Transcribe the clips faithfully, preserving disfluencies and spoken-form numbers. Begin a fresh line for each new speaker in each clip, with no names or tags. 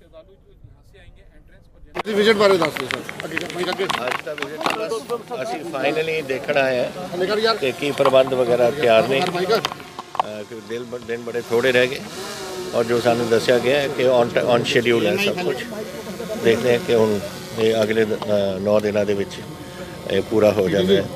श्रद्धालु जो यहाँ से आएंगे एंट्रेंस पर
जी विजिट बारे दस सर अगे मैं अगे
ਅੱਜ ਦਾ ਵਿਜ਼ਿਟ ਬਸ ਅਸੀਂ ਫਾਈਨਲੀ ਦੇਖਣ ਆਏ ਹਾਂ
हले कर यार
ਕਿ ਕੀ ਪ੍ਰਬੰਧ ਵਗੈਰਾ ਤਿਆਰ ਨੇ
माइक
ਅਹ ਕਿ ਦਿਨ ਬ- ਦਿਨ ਬੜੇ ਥੋੜੇ ਰਹਿ ਗਏ ਔਰ ਜੋ ਸਾਨੂੰ ਦੱਸਿਆ ਗਿਆ ਹੈ ਕਿ ਔਨ ਔਨ ਸ਼ੈਡਿਊਲ ਹੈ ਸਭ ਕੁਝ ਦੇਖਦੇ ਹਾਂ ਕਿ ਹੁਣ ਇਹ ਅਗਲੇ ਨੌ ਦਿਨਾਂ ਦੇ ਵਿੱਚ ਇਹ ਪੂਰਾ ਹੋ ਜਾਂਦਾ ਹੈ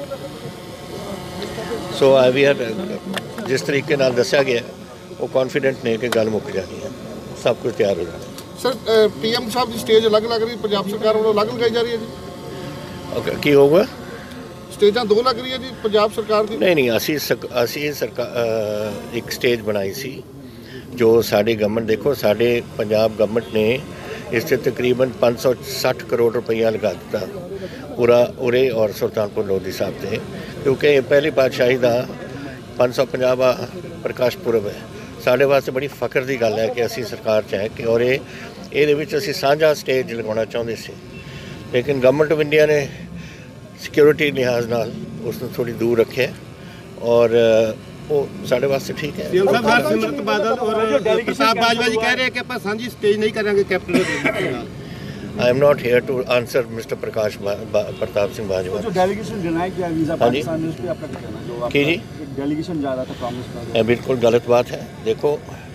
ਸੋ ਆ ਵੀ ਆਰ ਜਿਸ ਤਰੀਕੇ ਨਾਲ ਦੱਸਿਆ ਗਿਆ ਉਹ ਕੌਨਫੀਡੈਂਟ ਨੇ ਕਿ ਗੱਲ ਮੁੱਕ ਜਾਣੀ ਹੈ ਸਭ ਕੁਝ ਤਿਆਰ ਹੋ ਜਾਣਾ
सर पीएम साहब की स्टेज अलग लग रही पंजाब सरकार वालों अलग लगाई जा रही है जी
ਓਕੇ ਕੀ ਹੋਊਗਾ
स्टेजा दो लग रही है जी पंजाब सरकार की
ਨਹੀਂ ਨਹੀਂ ਅਸੀਂ ਸਕ- ਅਸੀਂ ਸਰਕਾਰ ਇੱਕ ਸਟੇਜ ਬਣਾਈ ਸੀ ਜੋ ਸਾਡੀ ਗਵਰਨਮੈਂਟ ਦੇਖੋ ਸਾਡੇ ਪੰਜਾਬ ਗਵਰਨਮੈਂਟ ਨੇ ਇਸ 'ਤੇ ਤਕਰੀਬਨ ਪੰਜ ਸੌ ਸੱਠ ਕਰੋੜ ਰੁਪਈਆ ਲਗਾ ਦਿੱਤਾ ਪੂਰਾ ਉਰੇ ਔਰ ਸੁਲਤਾਨਪੁਰ ਲੋਧੀ ਸਾਹਿਬ 'ਤੇ ਕਿਉਂਕਿ ਇਹ ਪਹਿਲੀ ਪਾਤਸ਼ਾਹੀ ਦਾ ਪੰਜ ਸੌ ਪੰਜਾਹਵਾਂ ਪ੍ਰਕਾਸ਼ ਪੁਰਬ ਹੈ ਸਾਡੇ ਵਾਸਤੇ ਬੜੀ ਫਖਰ ਦੀ ਗੱਲ ਹੈ ਕਿ ਅਸੀਂ ਸਰਕਾਰ 'ਚ ਹੈ ਕਿ ਔਰ ਇਹ ਇਹਦੇ ਵਿੱਚ ਅਸੀਂ ਸਾਂਝਾ ਸਟੇਜ ਲਗਾਉਣਾ ਚਾਹੁੰਦੇ ਸੀ ਲੇਕਿਨ ਗਵਰਨਮੈਂਟ ਆਫ ਇੰਡੀਆ ਨੇ ਸਿਕਿਉਰਿਟੀ ਲਿਹਾਜ਼ ਨਾਲ ਉਸ ਨੂੰ ਥੋੜੀ ਦੂਰ ਰੱਖਿਆ ਔਰ ਉਹ ਸਾਡੇ ਵਾਸਤੇ ਠੀਕ ਹੈ
सीएम साहब हरसिमरत बादल और प्रताप बाजवा जी कह रहे हैं कि आप सांझी स्टेज नहीं करेंगे captain
I am not here to answer mister Prakash बा- बा- प्रताप सिंह बाजवा
जो डेलीगेशन डिनाई किया वीज़ा
हाँ जी।
पाकिस्तान ने उस पर आपका क्या कहना है? जो आपका
की जी?
एक डेलीगेशन जा रहा था कांग्रेस का
ਇਹ ਬਿਲਕੁਲ ਗਲਤ ਬਾਤ ਹੈ ਦੇਖੋ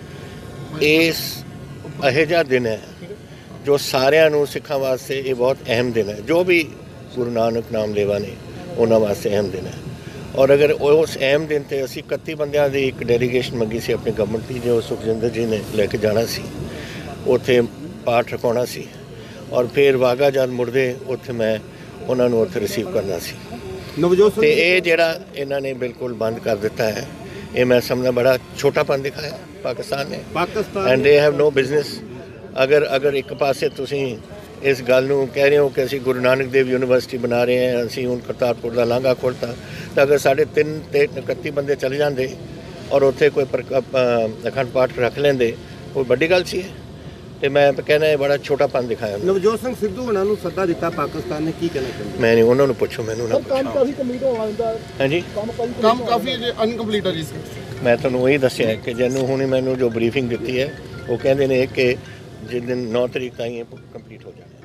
ਇਸ ਇਹੋ ਜਿਹਾ ਦਿਨ ਹੈ ਜੋ ਸਾਰਿਆਂ ਨੂੰ ਸਿੱਖਾਂ ਵਾਸਤੇ ਇਹ ਬਹੁਤ ਅਹਿਮ ਦਿਨ ਹੈ ਜੋ ਵੀ ਗੁਰੂ ਨਾਨਕ ਨਾਮ ਲੇਵਾ ਨੇ ਉਹਨਾਂ ਵਾਸਤੇ ਅਹਿਮ ਦਿਨ ਹੈ ਔਰ ਅਗਰ ਉਸ ਅਹਿਮ ਦਿਨ 'ਤੇ ਅਸੀਂ ਇਕੱਤੀ ਬੰਦਿਆਂ ਦੀ ਇੱਕ ਡੈਲੀਗੇਸ਼ਨ ਮੰਗੀ ਸੀ ਆਪਣੀ ਗਵਰਨਮੈਂਟ ਦੀ ਜੋ ਸੁਖਜਿੰਦਰ ਜੀ ਨੇ ਲੈ ਕੇ ਜਾਣਾ ਸੀ ਉੱਥੇ ਪਾਠ ਰਖਾਉਣਾ ਸੀ ਔਰ ਫਿਰ ਵਾਹਗਾ ਜਦ ਮੁੜਦੇ ਉੱਥੇ ਮੈਂ ਉਹਨਾਂ ਨੂੰ ਉੱਥੇ ਰਿਸੀਵ ਕਰਨਾ ਸੀ
नवजोत
ਤੇ ਇਹ ਜਿਹੜਾ ਇਹਨਾਂ ਨੇ ਬਿਲਕੁਲ ਬੰਦ ਕਰ ਦਿੱਤਾ ਹੈ ਇਹ ਮੈਂ ਸਮਝਦਾ ਬੜਾ ਛੋਟਾਪਨ ਦਿਖਾਇਆ ਪਾਕਿਸਤਾਨ ਨੇ
Pakistan
and they have no business ਅਗਰ ਅਗਰ ਇੱਕ ਪਾਸੇ ਤੁਸੀਂ ਇਸ ਗੱਲ ਨੂੰ ਕਹਿ ਰਹੇ ਹੋ ਕਿ ਅਸੀਂ ਗੁਰੂ ਨਾਨਕ ਦੇਵ ਯੂਨੀਵਰਸਿਟੀ ਬਣਾ ਰਹੇ ਹਾਂ ਅਸੀਂ ਹੁਣ ਕਰਤਾਰਪੁਰ ਦਾ ਲਾਂਘਾ ਖੋਲ੍ਹਤਾ ਤਾਂ ਅਗਰ ਸਾਡੇ ਤਿੰਨ ਤੇ ਇਕੱਤੀ ਬੰਦੇ ਚਲੇ ਜਾਂਦੇ ਔਰ ਉੱਥੇ ਕੋਈ ਪ੍ਰਕ- ਅ, ਅਖੰਡ ਪਾਠ ਰੱਖ ਲੈਂਦੇ ਉਹ ਵੱਡੀ ਗੱਲ ਸੀ ਤੇ ਮੈਂ ਕਹਿੰਦਾ ਇਹ ਬੜਾ ਛੋਟਾਪਨ ਦਿਖਾਇਆ ਉਹਨਾਂ ਨੇ।
ਨਵਜੋਤ ਸਿੰਘ ਸਿੱਧੂ ਉਹਨਾਂ ਨੂੰ ਸੱਦਾ ਦਿੱਤਾ ਪਾਕਿਸਤਾਨ ਨੇ ਕੀ ਕਹਿਣਾ ਚਾਹੁੰਦੇ
ਮੈਂ ਨਹੀਂ ਉਹਨਾਂ ਨੂੰ ਪੁੱਛੋ ਮੈਨੂੰ ਨਾ ਪੁੱਛੋ
काफी कम्प्लीट हो रहा
ਹਾਂਜੀ
काम काफी अनकम्प्लीट है जी
ਮੈਂ ਤੁਹਾਨੂੰ ਉਹੀ ਦੱਸਿਆ ਹੈ ਕਿ ਜਿਹਨੂੰ ਹੁਣ ਮੈਨੂੰ ਜੋ ਬਰੀਫਿੰਗ ਦਿੱਤੀ ਹੈ ਉਹ ਕਹਿੰਦੇ ਨੇ ਕਿ ਜਿਸ ਦਿਨ ਨੌ ਤਰੀਕ ਤਾਈਂ ਇਹ ਕੰਪਲੀਟ ਹੋ ਜਾਣਾ